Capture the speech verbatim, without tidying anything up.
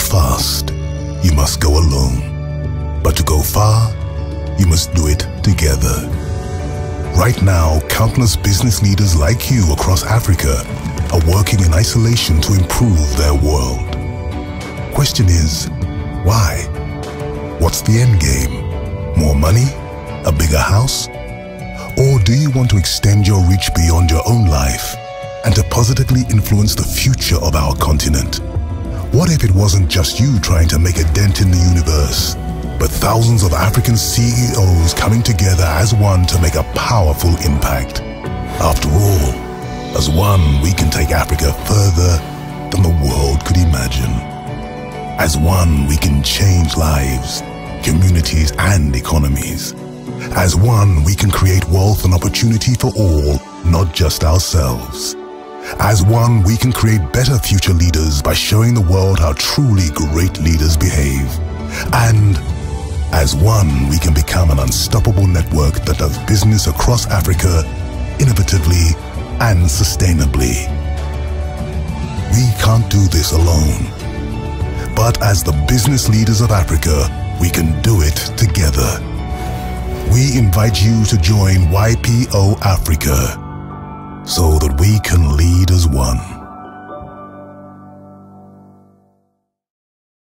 fast, you must go alone. But to go far, you must do it together. Right now, countless business leaders like you across Africa are working in isolation to improve their world. Question is, why? What's the end game? More money? A bigger house? Or do you want to extend your reach beyond your own life and to positively influence the future of our continent? What if it wasn't just you trying to make a dent in the universe, but thousands of African C E Os coming together as one to make a powerful impact? After all, as one, we can take Africa further than the world could imagine. As one, we can change lives, communities, and economies. As one, we can create wealth and opportunity for all, not just ourselves. As one, we can create better future leaders by showing the world how truly great leaders behave. And as one, we can become an unstoppable network that does business across Africa innovatively and sustainably. We can't do this alone. But as the business leaders of Africa, we can do it together. We invite you to join Y P O Africa so that we can lead as one.